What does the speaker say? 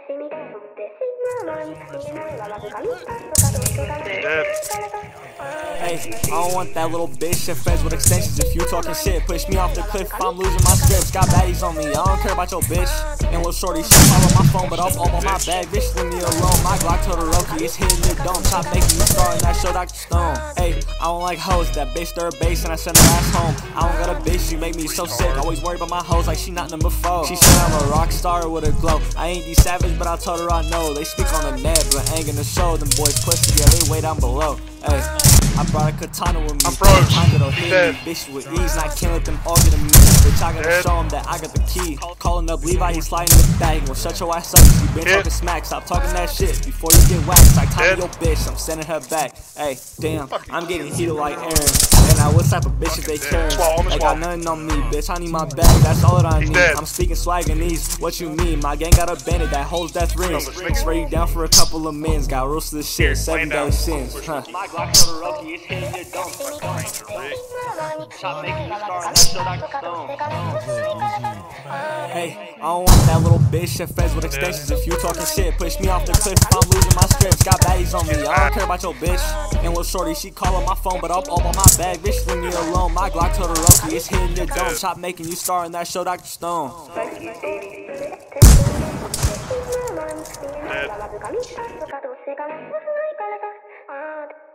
Hey, I don't want that little bitch shit friends with extensions. If you talking shit, push me off the cliff if I'm losing my scripts. Got baddies on me, I don't care about your bitch. And little shorty, she call on my phone, but I'm all on my bag. Bitch, leave me alone. My Glock Todoroki, it's hitting your dome. Stop making me star in that show, Dr. Stone. Hey, I don't like hoes. That bitch third base and I send her ass home. I don't got a bitch, she make me so sick. Always worried about my hoes like she not number 4. She said I'm a rock star with a glow. I ain't these savage, but I told her I know. They speak on the net, but ain't gonna show. Them boys pussy, yeah, they way down below. Hey, I brought a katana with me. Approach. Time that'll hit me. Bitch with ease, and I can't let them all get a me. Bitch, I gotta show him that I got the key. Calling up Levi, he's sliding the bag. Well, shut your ass up, you been talking smack. Stop talking that shit before you get waxed. Like Tommy, your bitch, I'm sending her back. Hey, damn, I'm getting heated like Aaron. And I what type of bitches they caring? They got nothing on me, bitch, I need my bag, that's all that I need. I'm speaking swag in these, what you mean? My gang got a bandit that holds death rings. Spray you down for a couple of mins. Got roast of this shit, 7 deadly sins. My Glock Todoroki is hitting your dome. Stop making me star in that show, Dr. Stone. Hey, I don't want that little bitch shit friends with extensions. If you talking shit, push me off the cliff if I'm losing my scripts. Got baddies on me, I don't care about your bitch. And little shorty, she call on my phone, but I'm all on my bag. Bitch, leave me alone. My Glock Todoroki is hitting your dome. Stop making you star in that show, Dr. Stone. Dead.